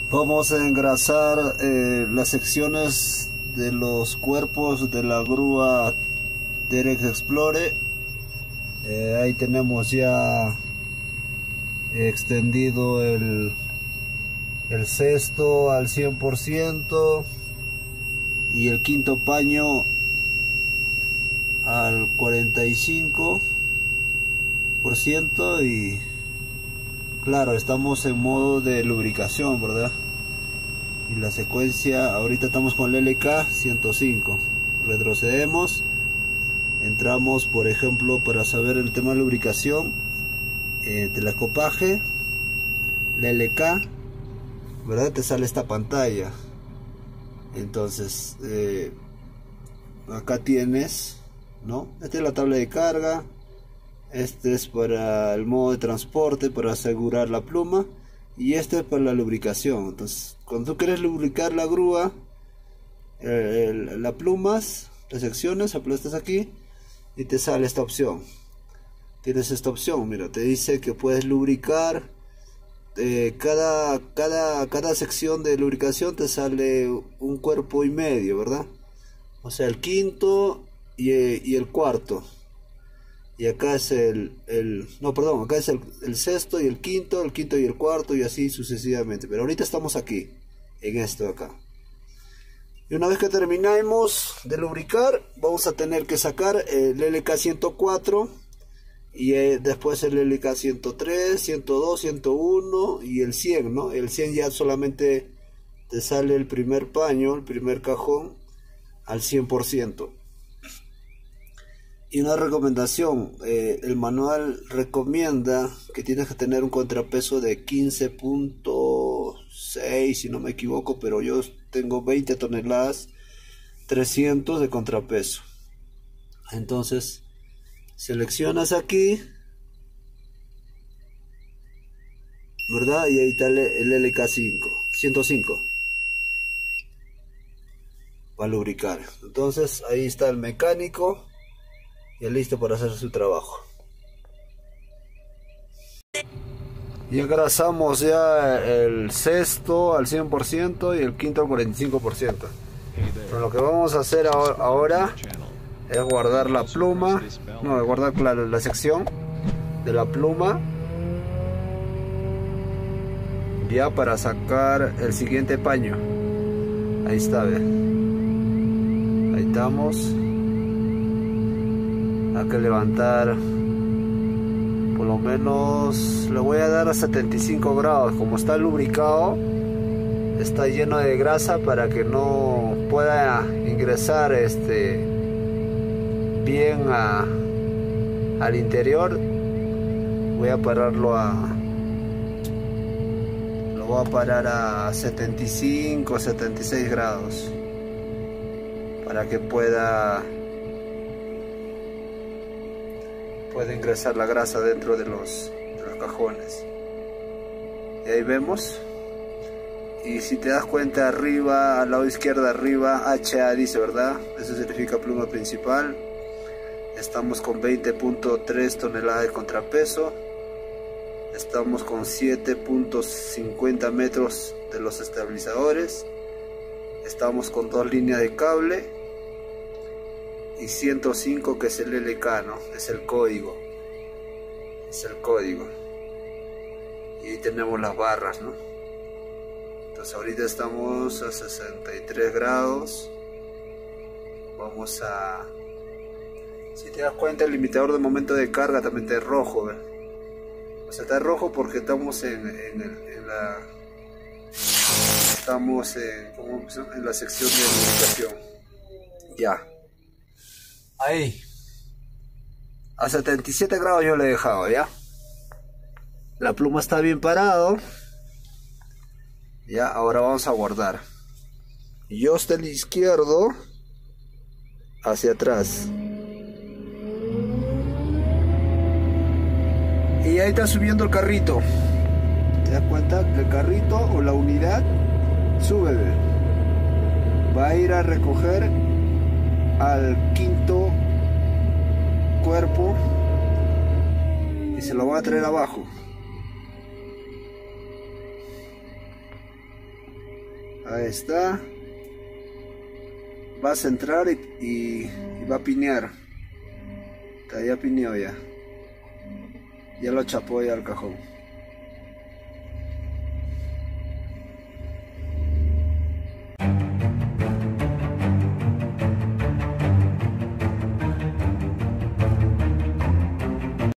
Vamos a engrasar las secciones de los cuerpos de la grúa Terex Explorer. Ahí tenemos ya extendido el cesto al 100% y el quinto paño al 45%, y claro, estamos en modo de lubricación, ¿verdad? Y la secuencia, ahorita estamos con el LK 105. Retrocedemos, entramos, por ejemplo, para saber el tema de lubricación, telecopaje, la LK, ¿verdad? Te sale esta pantalla. Entonces, acá tienes, ¿no? Esta es la tabla de carga. Este es para el modo de transporte, para asegurar la pluma, y este es para la lubricación. Entonces, cuando tú quieres lubricar la grúa, las plumas, las secciones, aplastas aquí y te sale esta opción. Tienes esta opción, mira, te dice que puedes lubricar cada sección de lubricación, te sale un cuerpo y medio, ¿verdad? O sea, el quinto y el cuarto. Y acá es acá es el sexto y el quinto y el cuarto, y así sucesivamente. Pero ahorita estamos aquí, en esto de acá. Y una vez que terminemos de lubricar, vamos a tener que sacar el LK 104 y después el LK 103, 102, 101 y el 100, ¿no? El 100 ya solamente te sale el primer paño, el primer cajón al 100%. Y una recomendación, el manual recomienda que tienes que tener un contrapeso de 15.6, si no me equivoco, pero yo tengo 20 toneladas 300 de contrapeso. Entonces seleccionas aquí, ¿verdad? Y ahí está el LK 105 para lubricar. Entonces ahí está el mecánico, ya listo para hacer su trabajo. Y engrasamos ya el sexto al 100% y el quinto al 45%. Pero lo que vamos a hacer ahora es guardar la pluma, guardar, claro, la sección de la pluma, ya para sacar el siguiente paño. Ahí está, ¿ve? Ahí estamos. Hay que levantar, por lo menos le voy a dar a 75 grados. Como está lubricado, está lleno de grasa, para que no pueda ingresar bien al interior. Voy a pararlo lo voy a parar a 75, 76 grados, para que pueda ingresar la grasa dentro de los cajones. Y ahí vemos. Y si te das cuenta, arriba, al lado izquierdo arriba, HA dice, ¿verdad? Eso significa pluma principal. Estamos con 20.3 toneladas de contrapeso. Estamos con 7.50 metros de los estabilizadores. Estamos con 2 líneas de cable. Y 105, que es el LK, ¿no? Es el código. Es el código. Y ahí tenemos las barras, ¿no? Entonces ahorita estamos a 63 grados. Vamos a... Si te das cuenta, el limitador de momento de carga también está rojo, ¿ves? O sea, está rojo porque estamos en la sección de lubricación. Ya. Ahí. A 77 grados yo le he dejado, ¿ya? La pluma está bien parado. Ya, ahora vamos a guardar. Yo hasta el izquierdo hacia atrás. Y ahí está subiendo el carrito. ¿Te das cuenta? El carrito o la unidad sube. Va a ir a recoger al quinto cuerpo y se lo va a traer abajo. Ahí está. Va a centrar y va a pinear. Ya pineó ya. Ya lo chapó ya el cajón.